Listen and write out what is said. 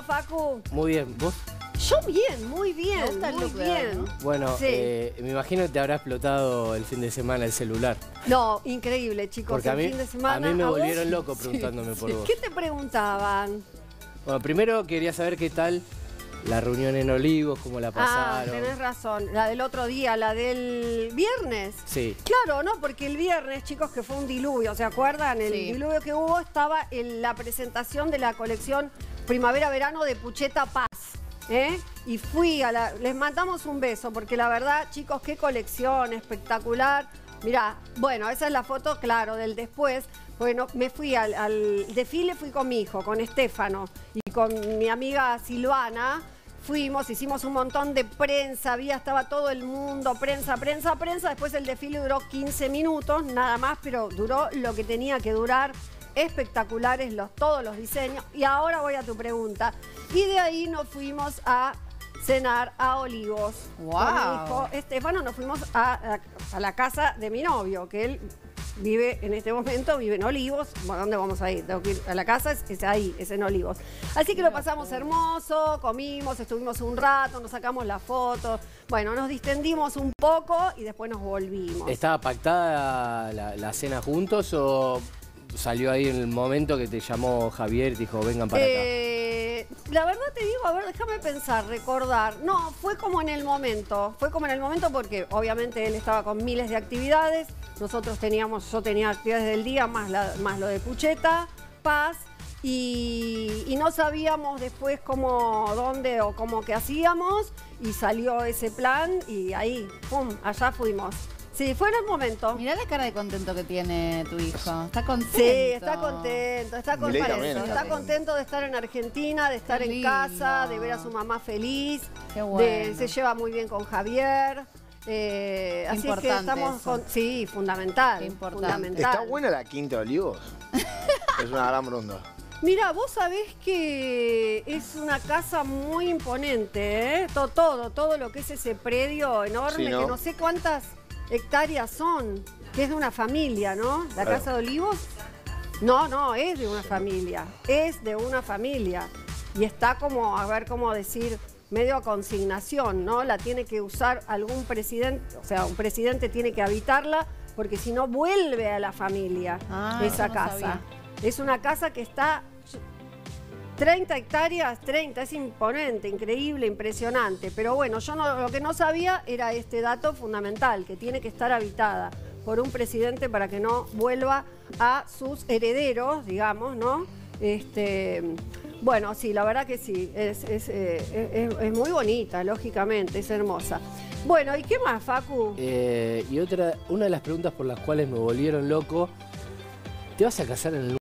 Facu? Muy bien, ¿vos? Yo bien, muy bien, muy bien. Bueno, Sí. me imagino que te habrá explotado el fin de semana el celular. No, increíble, chicos. Porque el fin de semana, a mí me ¿a vos? volvieron loco preguntándome por vos. ¿Qué te preguntaban? Bueno, primero quería saber qué tal la reunión en Olivos, cómo la pasaron. Tenés razón. La del otro día, la del viernes. Sí. Claro, ¿no? Porque el viernes, chicos, que fue un diluvio, ¿se acuerdan? El diluvio que hubo estaba en la presentación de la colección Primavera-Verano de Pucheta Paz. Y fui a la... Les mandamos un beso, porque la verdad, chicos, qué colección espectacular. Mirá, bueno, esa es la foto, claro, del después. Bueno, me fui al desfile, fui con mi hijo, con Estefano, y con mi amiga Silvana. Fuimos, hicimos un montón de prensa, estaba todo el mundo, prensa. Después el desfile duró 15 minutos, nada más, pero duró lo que tenía que durar. Espectaculares todos los diseños. Y ahora voy a tu pregunta. Y de ahí nos fuimos a cenar a Olivos. Wow. Con mi hijo Estefano nos fuimos a la casa de mi novio, que él vive en este momento, vive en Olivos. Bueno, ¿dónde vamos a ir? Tengo que ir a la casa, es ahí, es en Olivos. Así que lo pasamos hermoso, comimos, estuvimos un rato, nos sacamos la foto. Bueno, nos distendimos un poco y después nos volvimos. ¿Estaba pactada la cena juntos o salió ahí en el momento que te llamó Javier y te dijo, vengan para acá? La verdad te digo, a ver, déjame pensar, recordar. No, fue como en el momento. Fue como en el momento porque obviamente él estaba con miles de actividades. Yo tenía actividades del día, más lo de Pucheta, Paz. Y no sabíamos después dónde o cómo que hacíamos. Y salió ese plan y ahí, pum, allá fuimos. Sí, fue en el momento. Mirá la cara de contento que tiene tu hijo. Está contento. Sí, está contento, está contento. Está contento de estar en Argentina, de estar en casa, de ver a su mamá feliz. Qué bueno. Se lleva muy bien con Javier. Así es que estamos sí, fundamental. Qué importante. Fundamental. ¿Está buena la Quinta de Olivos? Es una gran pregunta. Mira, vos sabés que es una casa muy imponente, ¿eh? Todo lo que es ese predio enorme, Sí, ¿no? que no sé cuántas hectáreas son, que es de una familia, ¿no? La Casa de Olivos. No, es de una familia. Es de una familia. Y está como, a ver cómo decir, medio a consignación, ¿no? La tiene que usar algún presidente, o sea, un presidente tiene que habitarla, porque si no vuelve a la familia esa casa. Sabía. Es una casa que está 30 hectáreas, 30, es imponente, increíble, impresionante. Pero bueno, yo lo que no sabía era este dato fundamental, que tiene que estar habitada por un presidente para que no vuelva a sus herederos, digamos, ¿no? Bueno, sí, la verdad que sí, es muy bonita, lógicamente, es hermosa. Bueno, ¿y qué más, Facu? Y una de las preguntas por las cuales me volvieron loco, ¿te vas a casar en el